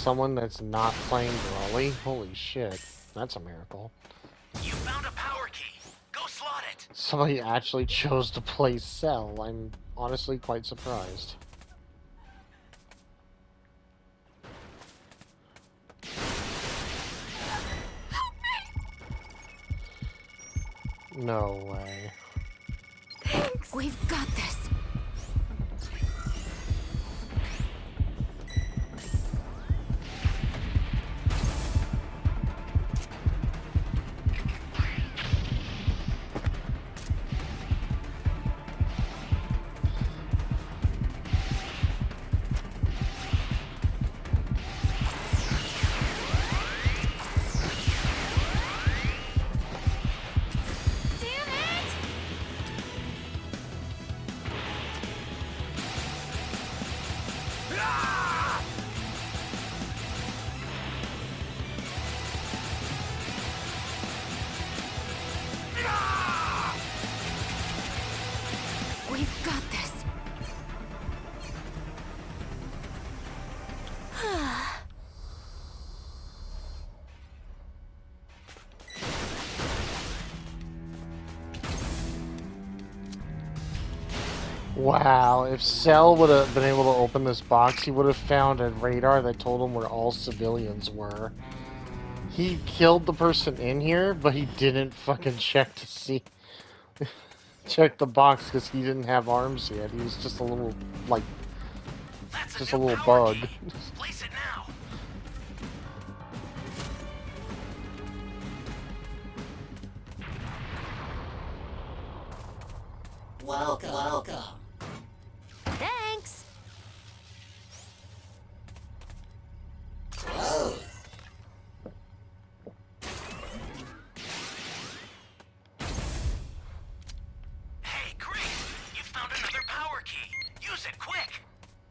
someone that's not playing Brawly? Holy shit. That's a miracle. You found a power key. Go slot it. Somebody actually chose to play Cell. I'm honestly quite surprised. No way. Thanks. We've got this. We've got this. Wow, if Cell would have been able to open this box, he would have found a radar that told him where all civilians were. He killed the person in here, but he didn't fucking check to see... check the box because he didn't have arms yet. He was just a little, like... just a little bug. Place it now. Welcome. Thanks. Whoa. Hey, great! You found another power key. Use it quick.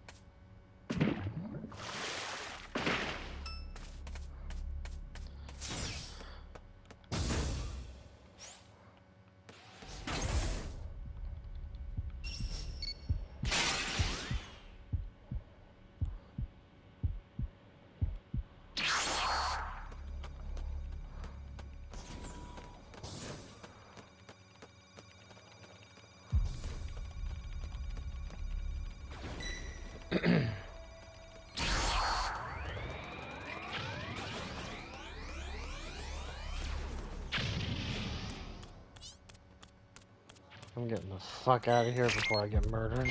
I'm getting the fuck out of here before I get murdered.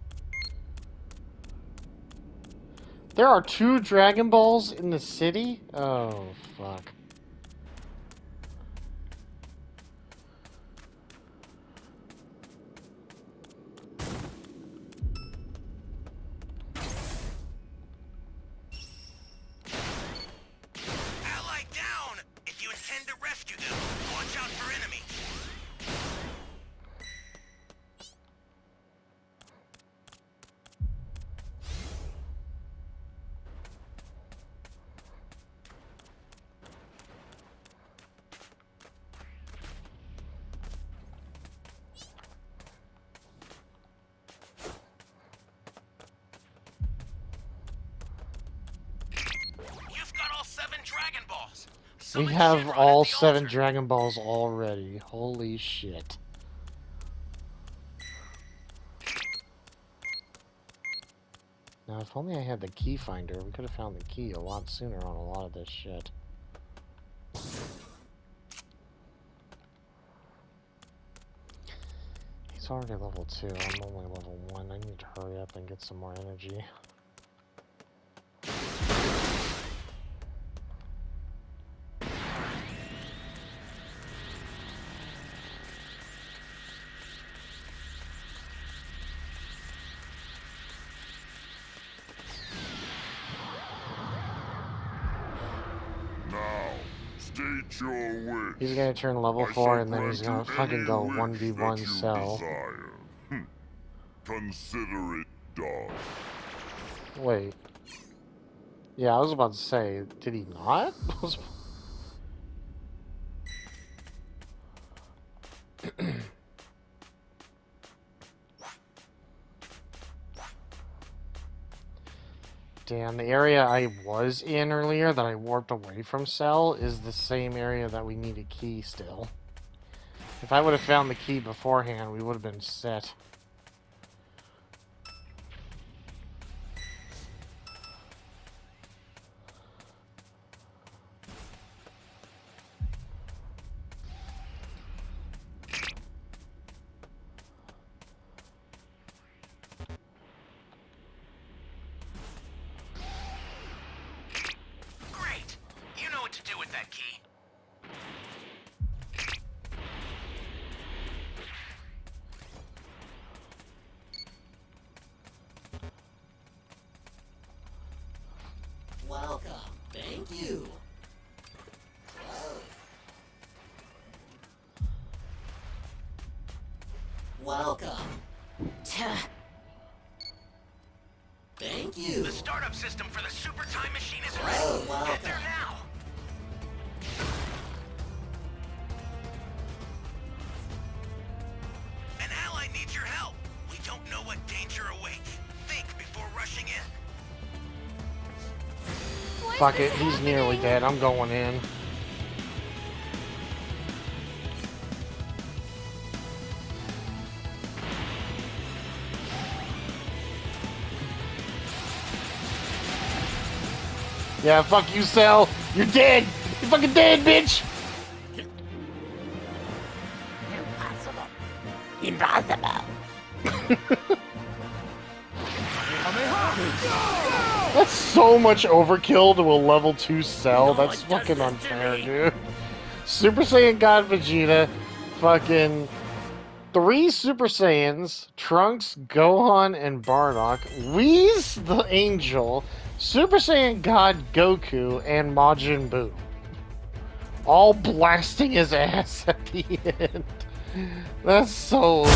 There are 2 Dragon Balls in the city? Oh, fuck. Ally down! If you intend to rescue them, watch out for enemies. You've got all 7 Dragon Balls. We Summon have Shinron all at the 7 altar. Dragon Balls already. Holy shit. Now, if only I had the key finder, we could have found the key a lot sooner on a lot of this shit. He's already level 2. I'm only level 1. I need to hurry up and get some more energy. State your wish. He's gonna turn level 4 and then he's gonna fucking go 1v1 Cell. Consider it done. Wait. Yeah, I was about to say, did he not? Dan, the area I was in earlier that I warped away from Cell is the same area that we need a key still. If I would have found the key beforehand, we would have been set. Great! You know what to do with that key. Welcome. Thank you. Welcome. Thank you. The startup system for the super time machine is ready. Oh, welcome. Get there now. An ally needs your help. We don't know what danger awaits. Think before rushing in. Fuck it, he's nearly dead. I'm going in. Yeah, fuck you, Cell. You're dead. You're fucking dead, bitch. Impossible. That's so much overkill to a level 2 Cell. That's fucking unfair, dude. Super Saiyan God Vegeta, fucking 3 Super Saiyans, Trunks, Gohan, and Bardock, Whis the Angel, Super Saiyan God Goku, and Majin Buu. All blasting his ass at the end. That's so...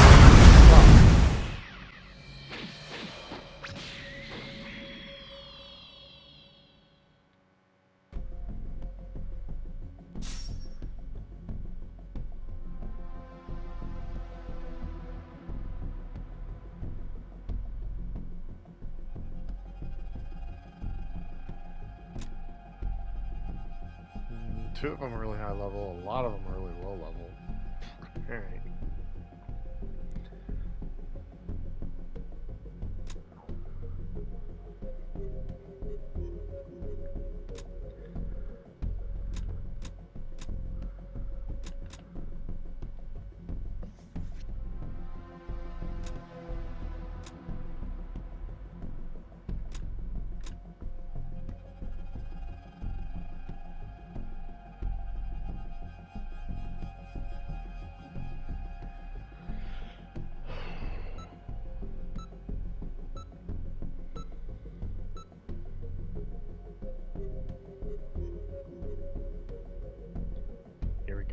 Two of them are really high level, a lot of them are really low level. Alright. Here we go.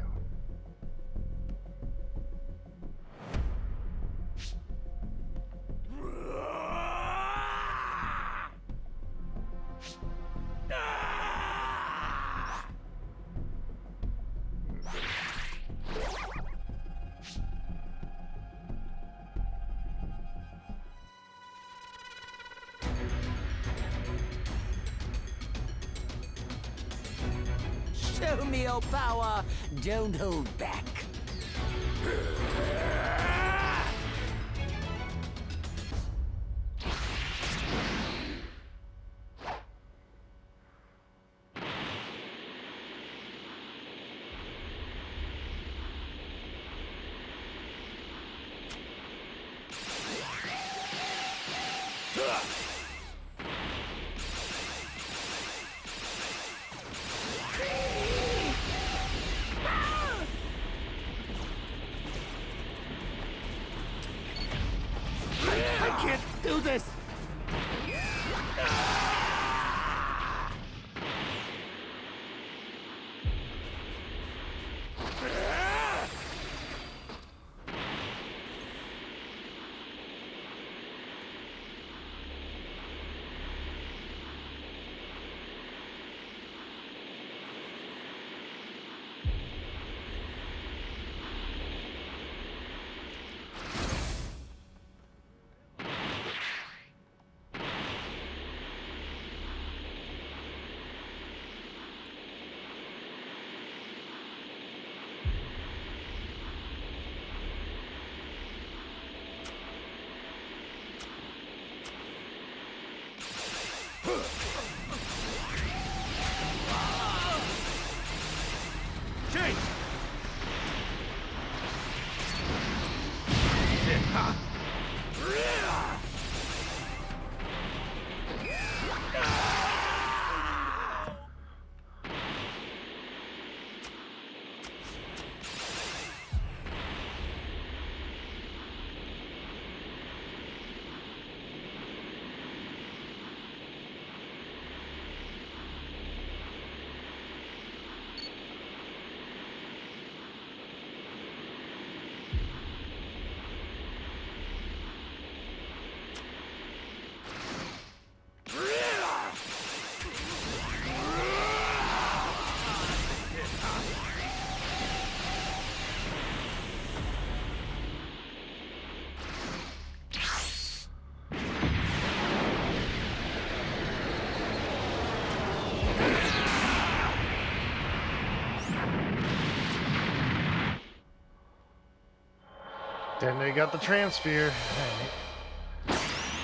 Show me your power. Don't hold back. I can't do this. Then they got the transfer. Right.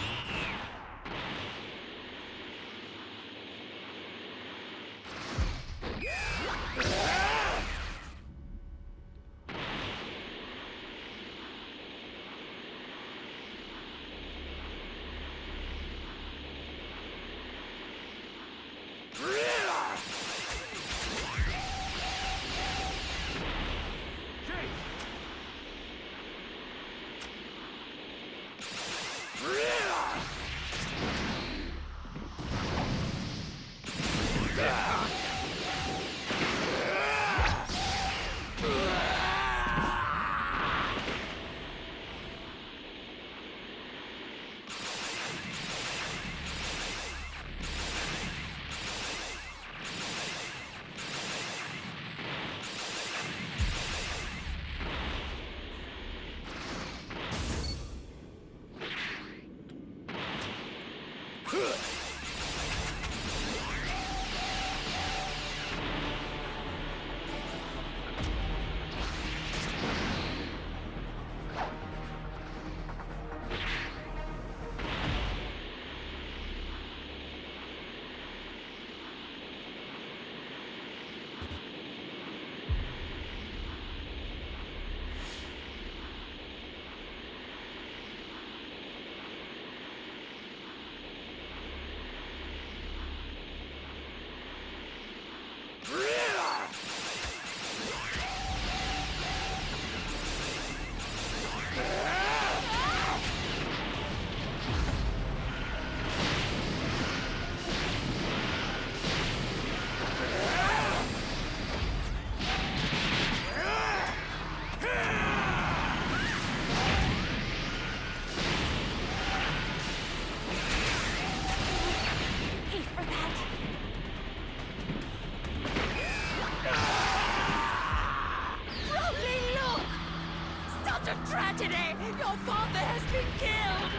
Tragedy! Your father has been killed!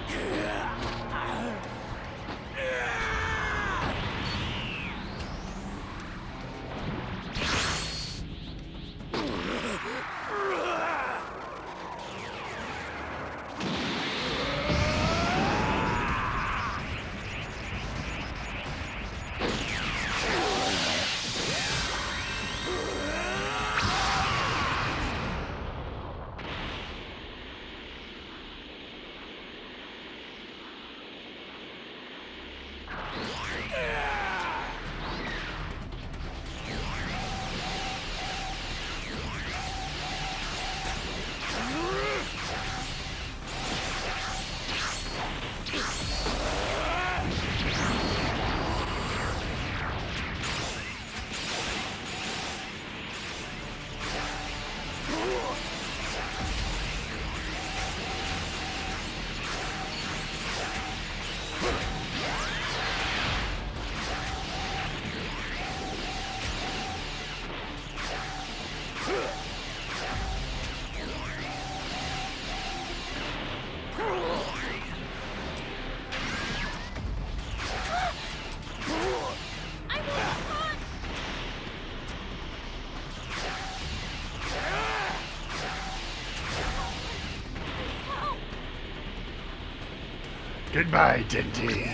Goodbye, Dinty.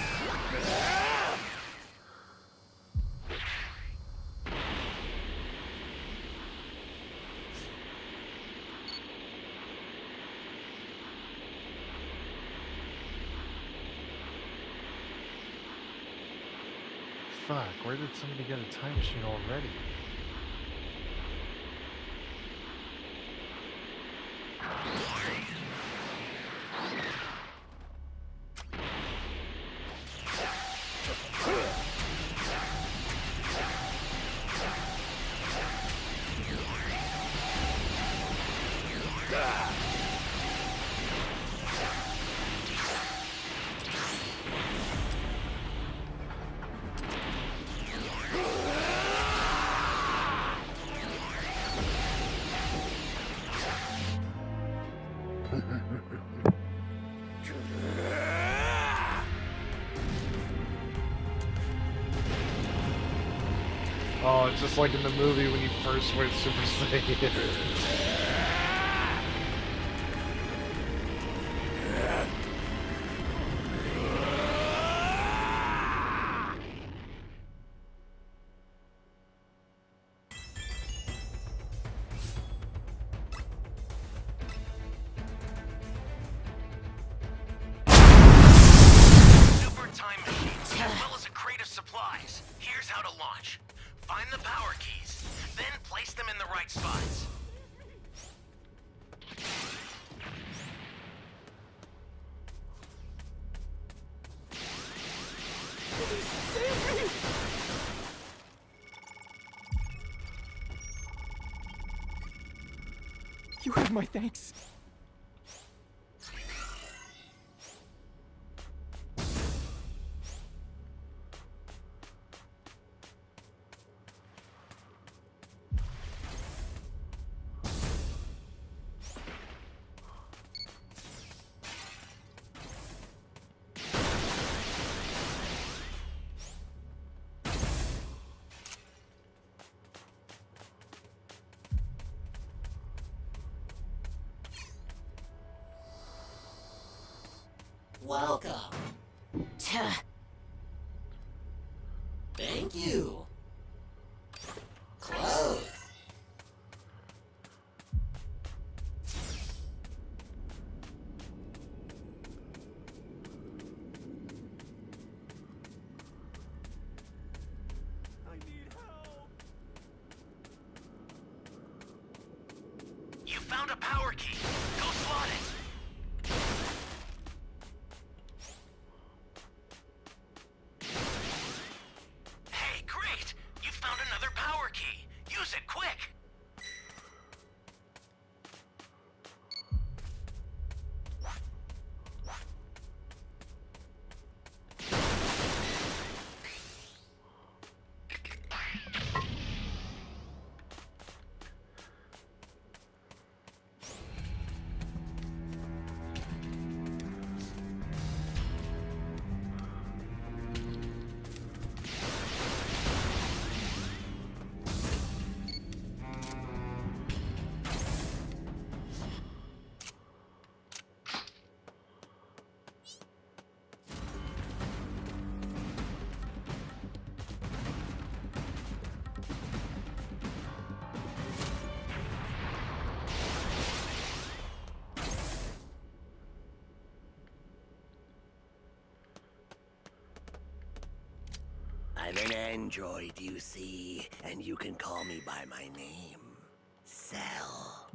Fuck, where did somebody get a time machine already? Oh, it's just like in the movie when you first went Super Saiyan. approach. Find the power keys, then place them in the right spots. Save me! You have my thanks. Welcome. Thank you. Close. I need help. You found a power key. Go slot it. Hey, great! You found another power key. Use it quick. I'm an android, you see, and you can call me by my name. Cell.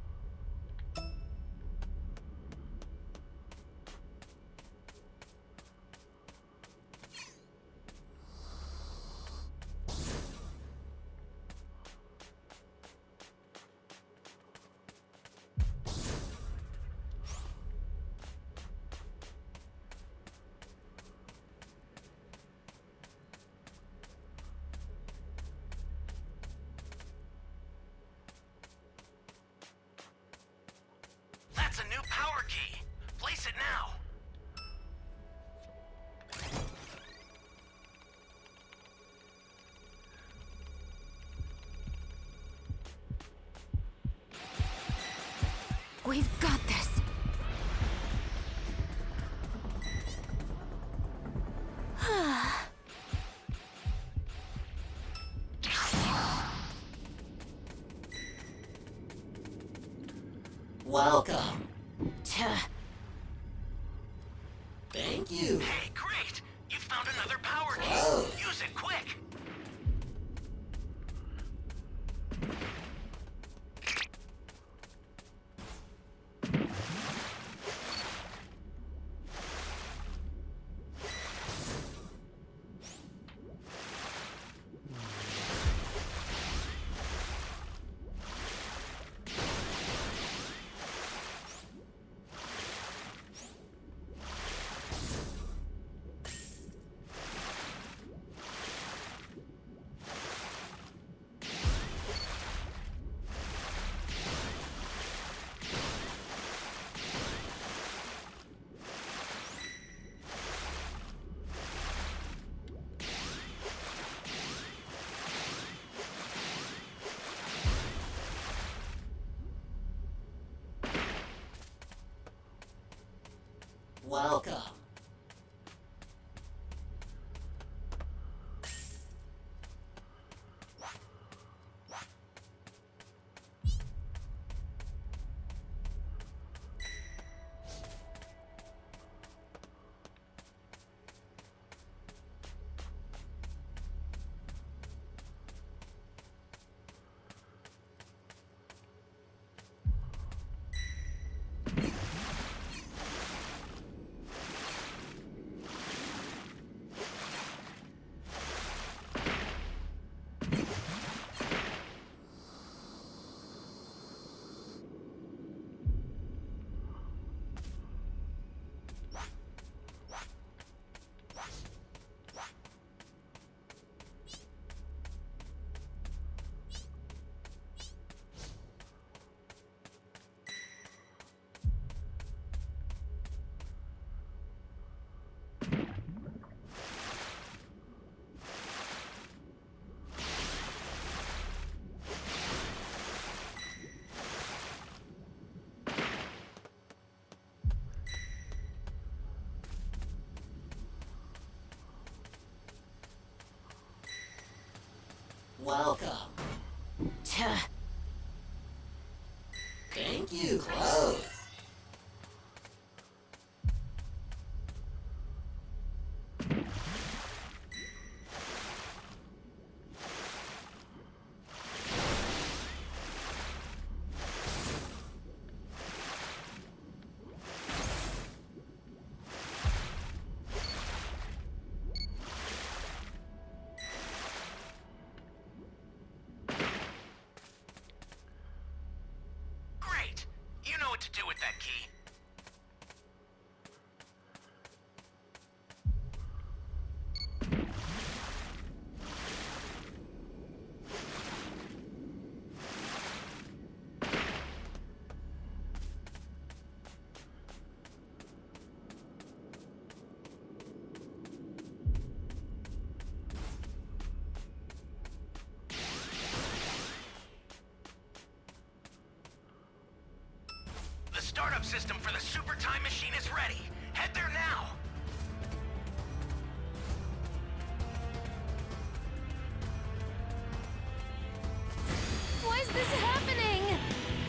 That's a new power key. Place it now. We've got this. Welcome. Thank you. Hey, great! You found another power key. Whoa. Use it quick. Welcome. Welcome. Tuh. Thank you. Close. Great. You know what to do with that key. The startup system for the super time machine is ready. Head there now. Why is this happening?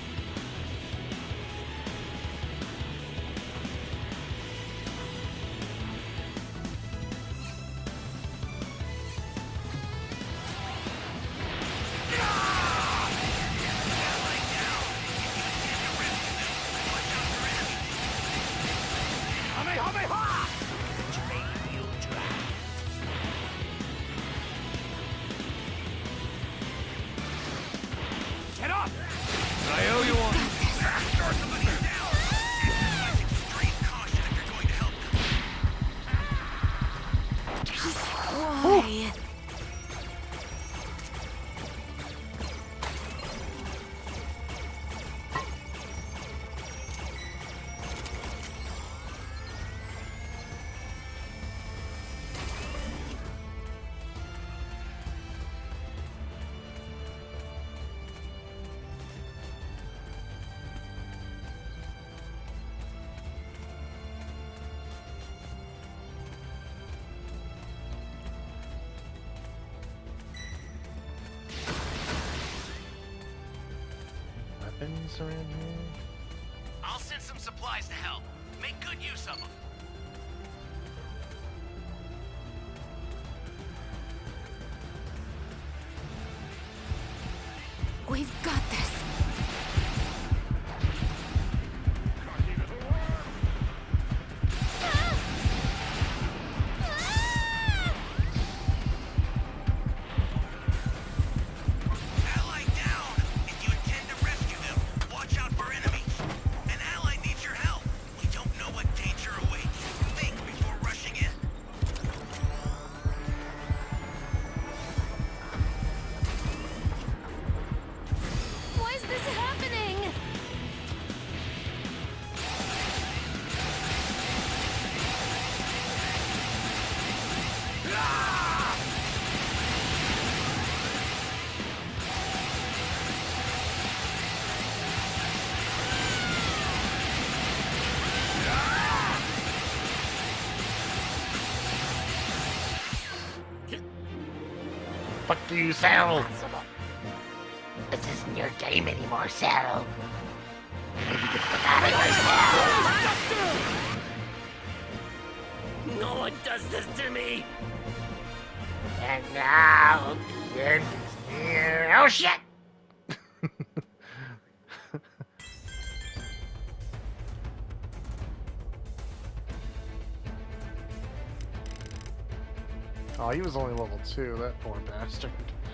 Get up! I owe you one. Start somebody down. Exercise extreme caution if you're going to help them. Why? Weapons around here? I'll send some supplies to help. Make good use of them. We've got this. Ally down! If you intend to rescue them, watch out for enemies. An ally needs your help. We don't know what danger awaits. Think before rushing in. Why is this happening? Fuck you, Cell! This isn't your game anymore, Cell. Maybe get the fuck out of here, Cell! No one does this to me. And now, the end is near. Oh shit! Oh, he was only level 2, that poor bastard.